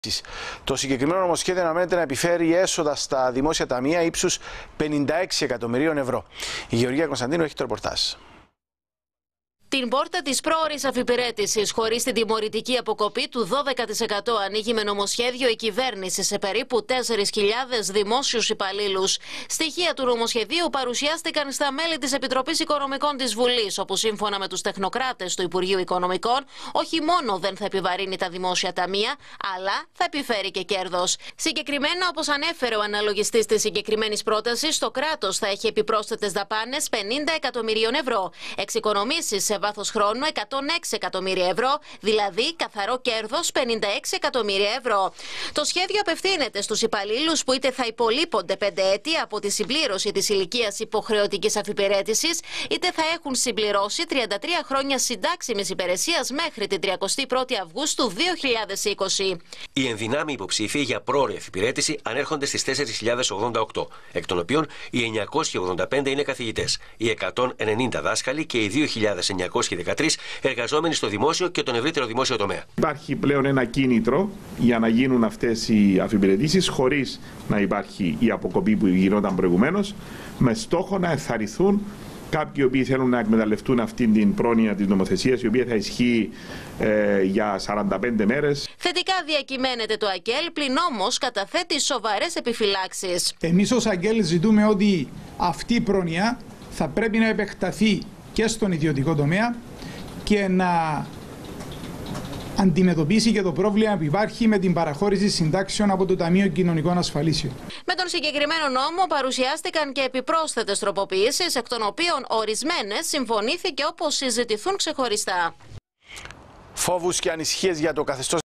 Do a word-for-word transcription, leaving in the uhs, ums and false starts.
Το συγκεκριμένο νομοσχέδιο αναμένεται να επιφέρει έσοδα στα δημόσια ταμεία ύψους πενήντα έξι εκατομμυρίων ευρώ. Η Γεωργία Κωνσταντίνου έχει το ρεπορτάζ. Την πόρτα της πρόωρης αφιπηρέτησης χωρίς την τιμωρητική αποκοπή του δώδεκα τοις εκατό ανοίγει με νομοσχέδιο η κυβέρνηση σε περίπου τέσσερις χιλιάδες δημόσιους υπαλλήλους. Στοιχεία του νομοσχεδίου παρουσιάστηκαν στα μέλη της Επιτροπής Οικονομικών της Βουλής, όπου σύμφωνα με τους τεχνοκράτες του Υπουργείου Οικονομικών, όχι μόνο δεν θα επιβαρύνει τα δημόσια ταμεία, αλλά θα επιφέρει και κέρδος. Συγκεκριμένα, όπως ανέφερε ο αναλογιστής της συγκεκριμένης πρότασης, το κράτος θα έχει επιπρόσθετες δαπάνες πενήντα εκατομμυρίων ευρώ, εξοικονομήσεις σε βάθος χρόνου εκατόν έξι εκατομμύρια ευρώ, δηλαδή καθαρό κέρδος πενήντα έξι εκατομμύρια ευρώ. Το σχέδιο απευθύνεται στους υπαλλήλους που είτε θα υπολείπονται πέντε έτη από τη συμπλήρωση της ηλικίας υποχρεωτικής αφιπηρέτησης, είτε θα έχουν συμπληρώσει τριάντα τρία χρόνια συντάξιμης υπηρεσίας μέχρι την τριαντάτη πρώτη Αυγούστου δύο χιλιάδες είκοσι. Οι ενδυνάμοι υποψήφοι για πρόωρη αφιπηρέτηση ανέρχονται στις τέσσερις χιλιάδες ογδόντα οκτώ, εκ των οποίων οι εννιακόσιοι ογδόντα πέντε είναι καθηγητές, οι εκατόν ενενήντα δάσκαλοι και οι δύο χιλιάδες εννιακόσιοι δεκατρείς εργαζόμενοι στο δημόσιο και τον ευρύτερο δημόσιο τομέα. Υπάρχει πλέον ένα κίνητρο για να γίνουν αυτές οι αφιπηρετήσεις χωρίς να υπάρχει η αποκοπή που γινόταν προηγουμένως, με στόχο να ενθαρρυνθούν κάποιοι οι οποίοι θέλουν να εκμεταλλευτούν αυτή την πρόνοια της νομοθεσίας, η οποία θα ισχύει ε, για σαράντα πέντε μέρες. Θετικά διακυμαίνεται το ΑΚΕΛ, πλην όμως καταθέτει σοβαρές επιφυλάξεις. Εμείς ως ΑΚΕΛ ζητούμε ότι αυτή η πρόνοια θα πρέπει να επεκταθεί και στον ιδιωτικό τομέα και να αντιμετωπίσει και το πρόβλημα που υπάρχει με την παραχώρηση συντάξεων από το Ταμείο Κοινωνικών Ασφαλίσεων. Με τον συγκεκριμένο νόμο παρουσιάστηκαν και επιπρόσθετες τροποποιήσεις, εκ των οποίων ορισμένες συμφωνήθηκε όπως συζητηθούν ξεχωριστά. Φόβους και ανησυχίες για το καθεστώς